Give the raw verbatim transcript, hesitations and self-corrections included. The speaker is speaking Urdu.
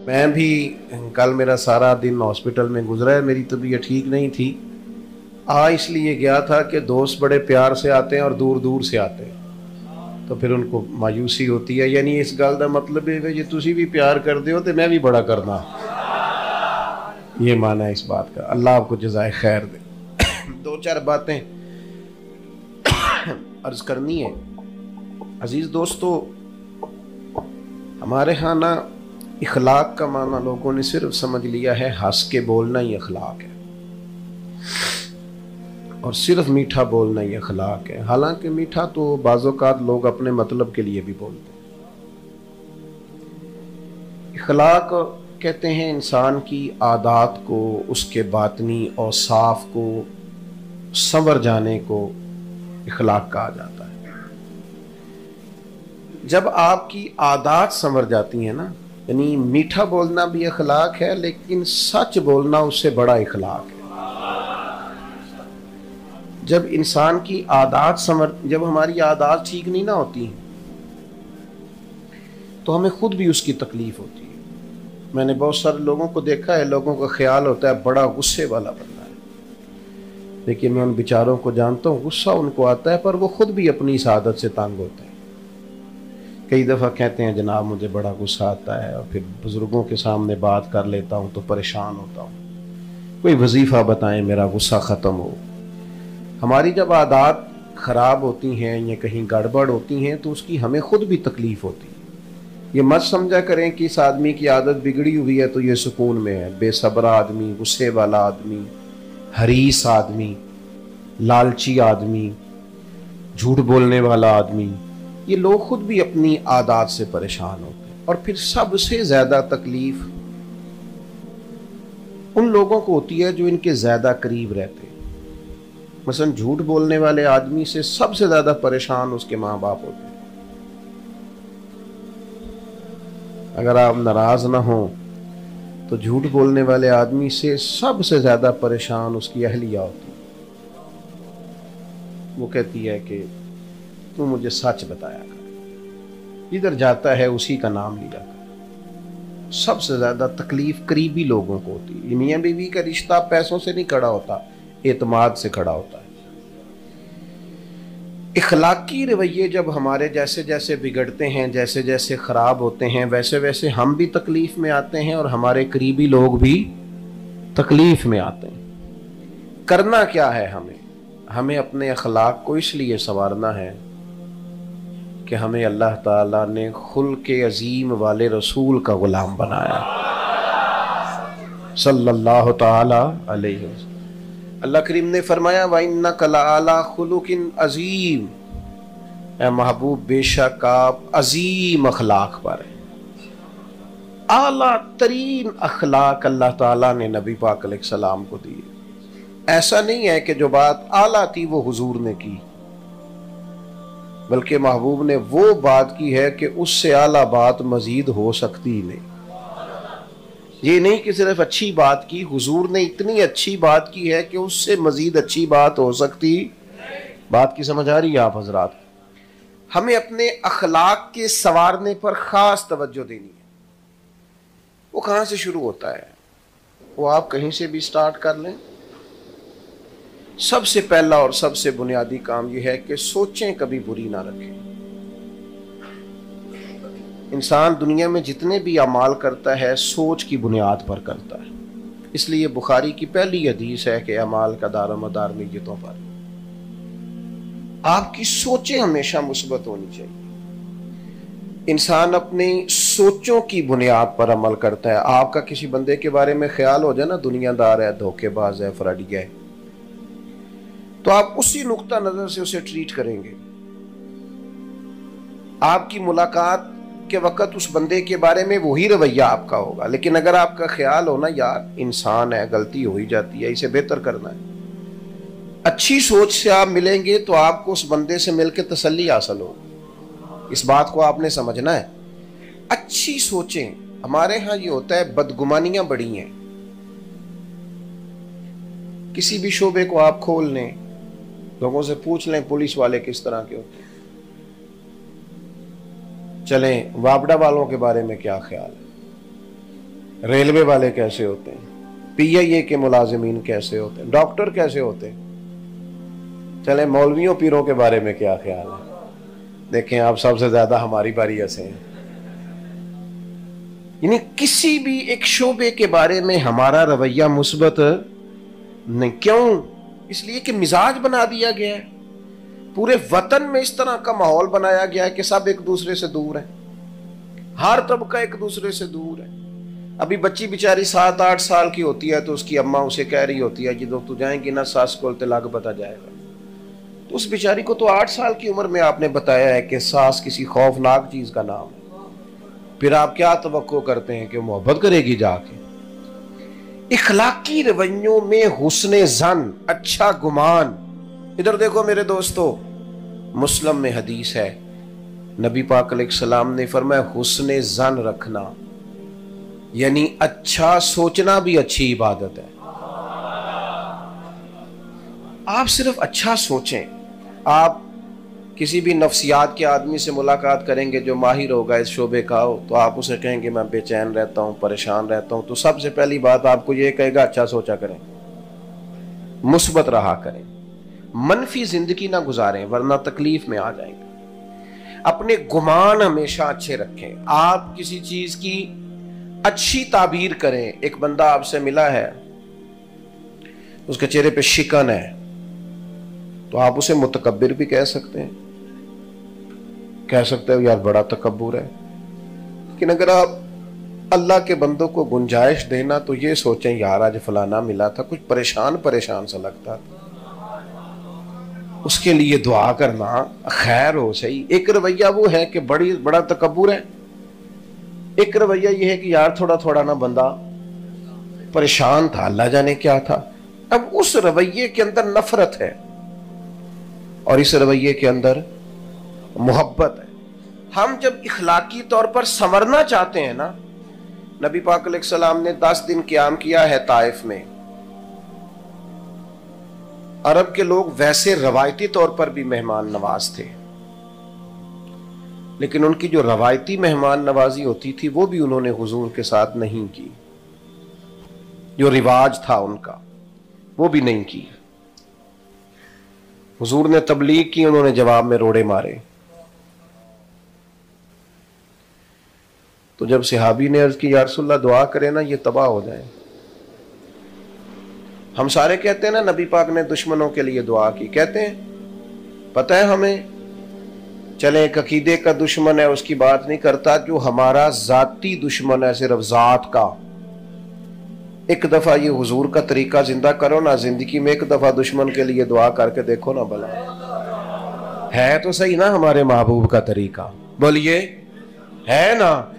میں بھی کل میرا سارا دن ہاسپٹل میں گزرا ہے، میری طبیعت ٹھیک نہیں تھی، آ اس لیے گیا تھا کہ دوست بڑے پیار سے آتے ہیں اور دور دور سے آتے ہیں تو پھر ان کو مایوسی ہوتی ہے. یعنی اس گل کا مطلب ہے کہ تسی بھی پیار کر دے ہو تو میں بھی بڑا کرنا، یہ معنی ہے اس بات کا. اللہ آپ کو جزائے خیر دے. دو چار باتیں عرض کرنی ہے. عزیز دوستو، ہمارے ہاں نا اخلاق کا معنی لوگوں نے صرف سمجھ لیا ہے ہنس کے بولنا ہی اخلاق ہے، اور صرف میٹھا بولنا ہی اخلاق ہے. حالانکہ میٹھا تو بعض اوقات لوگ اپنے مطلب کے لیے بھی بولتے ہیں. اخلاق کہتے ہیں انسان کی عادات کو، اس کے باطنی اوصاف کو سنور جانے کو اخلاق کہا جاتا ہے. جب آپ کی عادات سنور جاتی ہیں نا، یعنی میٹھا بولنا بھی اخلاق ہے، لیکن سچ بولنا اس سے بڑا اخلاق ہے. جب انسان کی عادات سنور جب ہماری عادات ٹھیک نہیں نہ ہوتی ہیں تو ہمیں خود بھی اس کی تکلیف ہوتی ہے. میں نے بہت سارے لوگوں کو دیکھا ہے، لوگوں کا خیال ہوتا ہے بڑا غصے والا بندہ ہے، لیکن میں ان بیچاروں کو جانتا ہوں، غصہ ان کو آتا ہے پر وہ خود بھی اپنی اس عادت سے تنگ ہوتے ہیں. کئی دفعہ کہتے ہیں جناب مجھے بڑا غصہ آتا ہے، اور پھر بزرگوں کے سامنے بات کر لیتا ہوں تو پریشان ہوتا ہوں، کوئی وظیفہ بتائیں میرا غصہ ختم ہو. ہماری جب عادات خراب ہوتی ہیں یا کہیں گڑبڑ ہوتی ہیں تو اس کی ہمیں خود بھی تکلیف ہوتی ہے. یہ مت سمجھا کریں کہ اس آدمی کی عادت بگڑی ہوئی ہے تو یہ سکون میں ہے. بے صبر آدمی، غصے والا آدمی، حریص آدمی، لالچی آدمی، جھوٹ بولنے والا آدمی، یہ لوگ خود بھی اپنی عادات سے پریشان ہوتے ہیں. اور پھر سب سے زیادہ تکلیف ان لوگوں کو ہوتی ہے جو ان کے زیادہ قریب رہتے ہیں. مثلا جھوٹ بولنے والے آدمی سے سب سے زیادہ پریشان اس کے ماں باپ ہوتے ہیں. اگر آپ ناراض نہ ہوں تو جھوٹ بولنے والے آدمی سے سب سے زیادہ پریشان اس کی اہلیہ ہوتی ہے. وہ کہتی ہے کہ تو مجھے سچ بتایا کر، ادھر جاتا ہے اسی کا نام لیا کر. سب سے زیادہ تکلیف قریبی لوگوں کو ہوتی ہے. میاں بیوی کا رشتہ پیسوں سے نہیں کھڑا ہوتا، اعتماد سے کھڑا ہوتا ہے. اخلاقی رویے جب ہمارے جیسے جیسے بگڑتے ہیں، جیسے جیسے خراب ہوتے ہیں، ویسے ویسے ہم بھی تکلیف میں آتے ہیں اور ہمارے قریبی لوگ بھی تکلیف میں آتے ہیں. کرنا کیا ہے؟ ہمیں ہمیں اپنے اخلاق کو اس لیے سنوارنا ہے کہ ہمیں اللہ تعالیٰ نے خلق عظیم والے رسول کا غلام بنایا صلی اللہ تعالی علیہ وسلم. اللہ کریم نے فرمایا وَإِنَّكَ لَعَلَىٰ خُلُقٍ عَظِيمٍ، اے محبوب بے شک آپ عظیم اخلاق پر ہیں. اعلیٰ ترین اخلاق اللہ تعالیٰ نے نبی پاک علیہ السلام کو دی. ایسا نہیں ہے کہ جو بات اعلیٰ تھی وہ حضور نے کی، بلکہ محبوب نے وہ بات کی ہے کہ اس سے اعلیٰ بات مزید ہو سکتی ہی نہیں. یہ نہیں کہ صرف اچھی بات کی، حضور نے اتنی اچھی بات کی ہے کہ اس سے مزید اچھی بات ہو سکتی. بات کی سمجھ آ رہی ہے آپ حضرات؟ ہمیں اپنے اخلاق کے سنوارنے پر خاص توجہ دینی ہے. وہ کہاں سے شروع ہوتا ہے؟ وہ آپ کہیں سے بھی سٹارٹ کر لیں. سب سے پہلا اور سب سے بنیادی کام یہ ہے کہ سوچیں کبھی بری نہ رکھیں. انسان دنیا میں جتنے بھی اعمال کرتا ہے سوچ کی بنیاد پر کرتا ہے. اس لیے بخاری کی پہلی حدیث ہے کہ اعمال کا دار و مدار نیتوں پر. آپ کی سوچیں ہمیشہ مثبت ہونی چاہیے. انسان اپنی سوچوں کی بنیاد پر عمل کرتا ہے. آپ کا کسی بندے کے بارے میں خیال ہو جائے نا دنیا دار ہے، دھوکے باز ہے، فراڈی ہے، تو آپ اسی نقطہ نظر سے اسے ٹریٹ کریں گے. آپ کی ملاقات کے وقت اس بندے کے بارے میں وہی رویہ آپ کا ہوگا. لیکن اگر آپ کا خیال ہونا یار انسان ہے، غلطی ہو ہی جاتی ہے، اسے بہتر کرنا ہے، اچھی سوچ سے آپ ملیں گے تو آپ کو اس بندے سے مل کے تسلی حاصل ہوگی. اس بات کو آپ نے سمجھنا ہے. اچھی سوچیں. ہمارے ہاں یہ ہوتا ہے بدگمانیاں بڑی ہیں. کسی بھی شعبے کو آپ کھول لیں، لوگوں سے پوچھ لیں پولیس والے کس طرح کے ہوتے ہیں، چلیں وابڈا والوں کے بارے میں کیا خیال ہے، ریلوے والے کیسے ہوتے ہیں، پی آئی اے کے ملازمین کیسے ہوتے ہیں، ڈاکٹر کیسے ہوتے ہیں. چلیں مولویوں پیروں کے بارے میں کیا خیال ہے؟ دیکھیں آپ سب سے زیادہ ہماری باری ایسے ہیں. یعنی کسی بھی ایک شعبے کے بارے میں ہمارا رویہ مثبت نہیں. کیوں؟ اس لیے کہ مزاج بنا دیا گیا ہے. پورے وطن میں اس طرح کا ماحول بنایا گیا ہے کہ سب ایک دوسرے سے دور ہیں، ہر طبقہ ایک دوسرے سے دور ہے. ابھی بچی بیچاری سات آٹھ سال کی ہوتی ہے تو اس کی اماں اسے کہہ رہی ہوتی ہے جدو تو جائیں گی نا ساس کو لگ بتا جائے گا. تو اس بیچاری کو تو آٹھ سال کی عمر میں آپ نے بتایا ہے کہ ساس کسی خوفناک چیز کا نام ہے. پھر آپ کیا توقع کرتے ہیں کہ محبت کرے گی جا کے؟ اخلاقی رویوں میں حسن ظن، اچھا گمان. ادھر دیکھو میرے دوستو، مسلم میں حدیث ہے، نبی پاک علیہ السلام نے فرمایا حسن ظن رکھنا یعنی اچھا سوچنا بھی اچھی عبادت ہے. آپ صرف اچھا سوچیں. آپ کسی بھی نفسیات کے آدمی سے ملاقات کریں گے جو ماہر ہوگا اس شعبے کا ہو، تو آپ اسے کہیں گے میں بے چین رہتا ہوں، پریشان رہتا ہوں، تو سب سے پہلی بات آپ کو یہ کہے گا اچھا سوچا کریں، مثبت رہا کریں، منفی زندگی نہ گزاریں ورنہ تکلیف میں آ جائیں گے. اپنے گمان ہمیشہ اچھے رکھیں. آپ کسی چیز کی اچھی تعبیر کریں. ایک بندہ آپ سے ملا ہے، اس کے چہرے پہ شکن ہے، تو آپ اسے متکبر بھی کہہ سکتے ہیں، کہہ سکتے ہو یار بڑا تکبر ہے. لیکن اگر آپ اللہ کے بندوں کو گنجائش دینا تو یہ سوچیں یار آج فلانا ملا تھا کچھ پریشان پریشان سا لگتا تھا، اس کے لیے دعا کرنا خیر ہو صحیح. ایک رویہ وہ ہے کہ بڑی بڑا تکبر ہے، ایک رویہ یہ ہے کہ یار تھوڑا تھوڑا نا بندہ پریشان تھا، اللہ جانے کیا تھا. اب اس رویے کے اندر نفرت ہے اور اس رویے کے اندر محبت ہے. ہم جب اخلاقی طور پر سنورنا چاہتے ہیں نا، نبی پاک علیہ السلام نے دس دن قیام کیا ہے طائف میں. عرب کے لوگ ویسے روایتی طور پر بھی مہمان نواز تھے، لیکن ان کی جو روایتی مہمان نوازی ہوتی تھی وہ بھی انہوں نے حضور کے ساتھ نہیں کی. جو رواج تھا ان کا وہ بھی نہیں کی. حضور نے تبلیغ کی، انہوں نے جواب میں روڑے مارے. تو جب صحابی نے عرض کی یا رسول اللہ دعا کرے نا یہ تباہ ہو جائے. ہم سارے کہتے ہیں نا نبی پاک نے دشمنوں کے لیے دعا کی، کہتے ہیں پتہ ہے ہمیں. چلیں ایک عقیدے کا دشمن ہے اس کی بات نہیں کرتا، جو ہمارا ذاتی دشمن ہے صرف ذات کا. ایک دفعہ یہ حضور کا طریقہ زندہ کرو نا، زندگی میں ایک دفعہ دشمن کے لیے دعا کر کے دیکھو نا، بلا ہے تو صحیح نا ہمارے محبوب کا طریقہ، بولیے ہے نا.